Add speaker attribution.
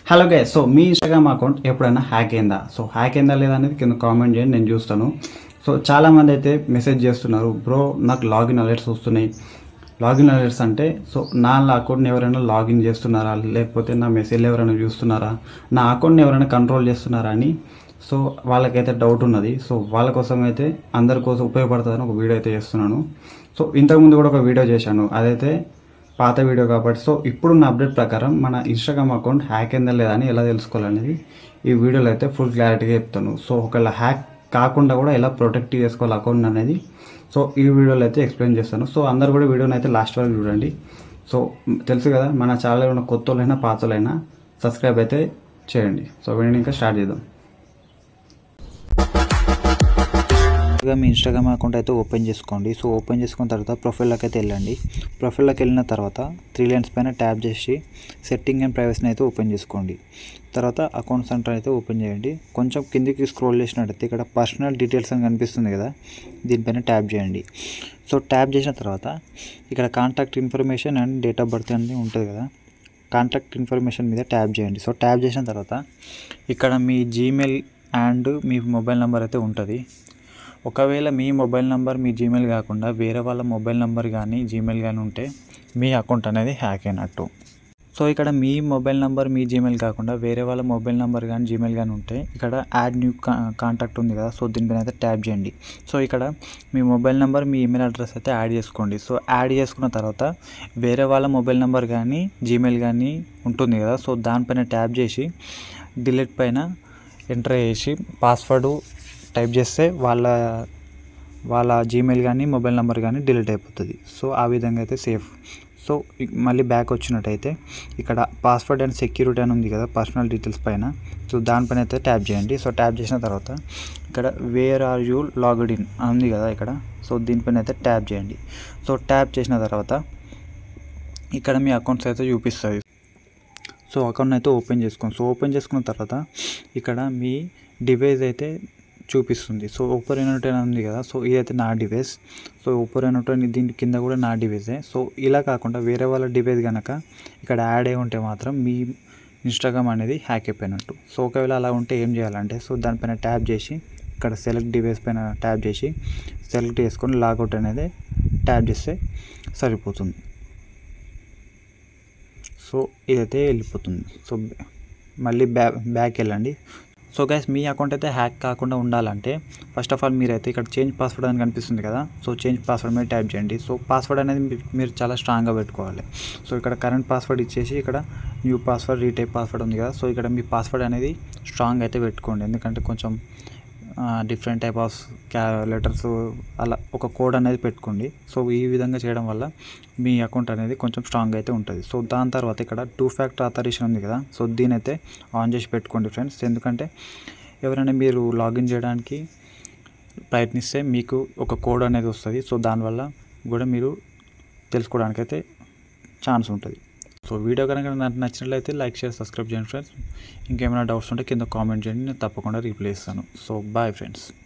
Speaker 1: Hello guys, so మీ Instagram account ఎప్పుడైనా hack అయిందా? సో హ్యాక్ అయిందా లేదా అనేది కింద కామెంట్ చేయండి, నేను చూస్తాను. సో చాలామంది అయితే మెసేజ్ చేస్తున్నారు, బ్రో నాకు లాగిన్ అలర్ట్స్ వస్తున్నాయి. లాగిన్ అలర్ట్స్ అంటే సో నా అకౌంట్ని ఎవరైనా లాగిన్ చేస్తున్నారా, లేకపోతే నా మెసేజ్లు ఎవరైనా చూస్తున్నారా, నా అకౌంట్ని ఎవరైనా కంట్రోల్ చేస్తున్నారా అని సో వాళ్ళకైతే డౌట్ ఉన్నది. సో వాళ్ళ కోసం అయితే అందరి కోసం ఉపయోగపడుతుందని ఒక వీడియో అయితే చేస్తున్నాను. సో ఇంతకుముందు కూడా ఒక వీడియో చేశాను, అదైతే పాత వీడియో కాబట్టి. సో ఇప్పుడున్న అప్డేట్ ప్రకారం మన ఇన్స్టాగ్రామ్ అకౌంట్ హ్యాక్ అయిందా లేదా అని ఎలా తెలుసుకోవాలనేది ఈ వీడియోలో అయితే ఫుల్ క్లారిటీగా చెప్తాను. సో ఒకవేళ హ్యాక్ కాకుండా కూడా ఎలా ప్రొటెక్ట్ చేసుకోవాలి అకౌంట్ అనేది సో ఈ వీడియోలో అయితే ఎక్స్ప్లెయిన్ చేస్తాను. సో అందరు కూడా వీడియోని అయితే లాస్ట్ వరకు చూడండి. సో తెలుసు కదా, మన ఛానల్ ఉన్న కొత్త వాళ్ళైనా పాత వాళ్ళైనా సబ్స్క్రైబ్ అయితే చేయండి. సో వీడియోని ఇంకా స్టార్ట్ చేద్దాం.
Speaker 2: మీ ఇన్స్టాగ్రామ్ అకౌంట్ అయితే ఓపెన్ చేసుకోండి. సో ఓపెన్ చేసుకున్న తర్వాత ప్రొఫైల్లోకి అయితే వెళ్ళండి. ప్రొఫైల్లోకి వెళ్ళిన తర్వాత 3 లైన్స్ పైన ట్యాప్ చేసి సెట్టింగ్ అండ్ ప్రైవసీని అయితే ఓపెన్ చేసుకోండి. తర్వాత అకౌంట్ సెంటర్ అయితే ఓపెన్ చేయండి. కొంచెం కిందికి స్క్రోల్ చేసినట్టయితే ఇక్కడ పర్సనల్ డీటెయిల్స్ అని కనిపిస్తుంది కదా, దీనిపైన ట్యాప్ చేయండి. సో ట్యాప్ చేసిన తర్వాత ఇక్కడ contact information and date of birth అనేది ఉంటుంది కదా, కాంటాక్ట్ ఇన్ఫర్మేషన్ మీద ట్యాప్ చేయండి. సో ట్యాప్ చేసిన తర్వాత ఇక్కడ మీ జీమెయిల్ అండ్ మీ మొబైల్ నెంబర్ అయితే ఉంటుంది. ఒకవేళ మీ మొబైల్ నెంబర్ మీ జీమెయిల్ కాకుండా వేరే వాళ్ళ మొబైల్ నెంబర్ కానీ జీమెయిల్ కానీ ఉంటే మీ అకౌంట్ అనేది హ్యాక్ అయినట్టు. సో ఇక్కడ మీ మొబైల్ నెంబర్ మీ జీమెయిల్ కాకుండా వేరే వాళ్ళ మొబైల్ నెంబర్ కానీ జీమెయిల్ కానీ ఉంటే ఇక్కడ యాడ్ న్యూ కాంటాక్ట్ ఉంది కదా, సో దీనిపైన అయితే ట్యాప్ చేయండి. సో ఇక్కడ మీ మొబైల్ నెంబర్ మీ ఈమెయిల్ అడ్రస్ అయితే యాడ్ చేసుకోండి. సో యాడ్ చేసుకున్న తర్వాత వేరే వాళ్ళ మొబైల్ నెంబర్ కానీ జీమెయిల్ కానీ ఉంటుంది కదా, సో దానిపైన ట్యాప్ చేసి డిలీట్ పైన ఎంటర్ చేసి పాస్వర్డ్ టైప్ చేస్తే వాళ్ళ జీమెయిల్ కానీ మొబైల్ నెంబర్ కానీ డిలీట్ అయిపోతుంది. సో ఆ విధంగా అయితే సేఫ్. సో మళ్ళీ బ్యాక్ వచ్చినట్టయితే ఇక్కడ పాస్వర్డ్ అండ్ సెక్యూరిటీ అని ఉంది కదా పర్సనల్ డీటెయిల్స్ పైన, సో దానిపైన అయితే ట్యాప్ చేయండి. సో ట్యాప్ చేసిన తర్వాత ఇక్కడ where are you logged in అని ఉంది కదా ఇక్కడ, సో దీనిపైన అయితే ట్యాప్ చేయండి. సో ట్యాప్ చేసిన తర్వాత ఇక్కడ మీ అకౌంట్స్ అయితే చూపిస్తుంది. సో అకౌంట్ అయితే ఓపెన్ చేసుకోండి. సో ఓపెన్ చేసుకున్న తర్వాత ఇక్కడ మీ డివైస్ అయితే చూపిస్తుంది. సో ఓపర్ ఎనోటో ఉంది కదా, సో ఇదైతే నా డివైస్. సో ఓపర్ ఎనోటో దీని కింద కూడా నా డివైసే. సో ఇలా కాకుండా వేరే వాళ్ళ డివైస్ కనుక ఇక్కడ యాడ్ అయి ఉంటే మాత్రం మీ ఇన్స్టాగ్రామ్ అనేది హ్యాక్ అయిపోయినట్టు. సో ఒకవేళ అలా ఉంటే ఏం చేయాలంటే సో దానిపైన ట్యాప్ చేసి ఇక్కడ సెలెక్ట్ డివైస్ పైన ట్యాప్ చేసి సెలెక్ట్ చేసుకొని లాగౌట్ అనేది ట్యాప్ చేస్తే సరిపోతుంది. సో ఇదైతే వెళ్ళిపోతుంది. సో మళ్ళీ బ్యాక్ వెళ్ళండి. సో గైస్, మీ అకౌంట్ అయితే హ్యాక్ కాకుండా ఉండాలంటే ఫస్ట్ ఆఫ్ ఆల్ మీరైతే ఇక్కడ చేంజ్ పాస్వర్డ్ అని కనిపిస్తుంది కదా, సో చేంజ్ పాస్వర్డ్ మీద ట్యాప్ చేయండి. సో పాస్వర్డ్ అనేది మీరు చాలా స్ట్రాంగ్గా పెట్టుకోవాలి. సో ఇక్కడ కరెంట్ పాస్వర్డ్ ఇచ్చేసి ఇక్కడ న్యూ పాస్వర్డ్ రీటైప్ పాస్వర్డ్ ఉంది కదా, సో ఇక్కడ మీ పాస్వర్డ్ అనేది స్ట్రాంగ్ అయితే పెట్టుకోండి. ఎందుకంటే కొంచెం డిఫరెంట్ టైప్ ఆఫ్ లెటర్స్ అలా ఒక కోడ్ అనేది పెట్టుకోండి. సో ఈ విధంగా చేయడం వల్ల మీ అకౌంట్ అనేది కొంచెం స్ట్రాంగ్ అయితే ఉంటుంది. సో దాని తర్వాత ఇక్కడ 2 ఫ్యాక్టర్ ఆథరైజేషన్ ఉంది కదా, సో దీని అయితే ఆన్ చేసి పెట్టుకోండి ఫ్రెండ్స్. ఎందుకంటే ఎవరైనా మీరు లాగిన్ చేయడానికి ప్రయత్నిస్తే మీకు ఒక కోడ్ అనేది వస్తుంది. సో దానివల్ల కూడా మీరు తెలుసుకోవడానికైతే ఛాన్స్ ఉంటుంది. సో వీడియో కనుక నాకు నచ్చినట్లయితే లైక్, షేర్, సబ్స్క్రైబ్ చేయండి ఫ్రెండ్స్. ఇంకేమైనా డౌట్స్ ఉంటే కింద కామెంట్ చేయండి, నేను తప్పకుండా రిప్లై ఇస్తాను. So bye friends.